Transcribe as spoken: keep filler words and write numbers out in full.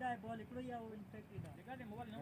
इधर बॉल हिकिड़ो ई आहे उहो इन्फेक्टेड आहे जेका मोबाइल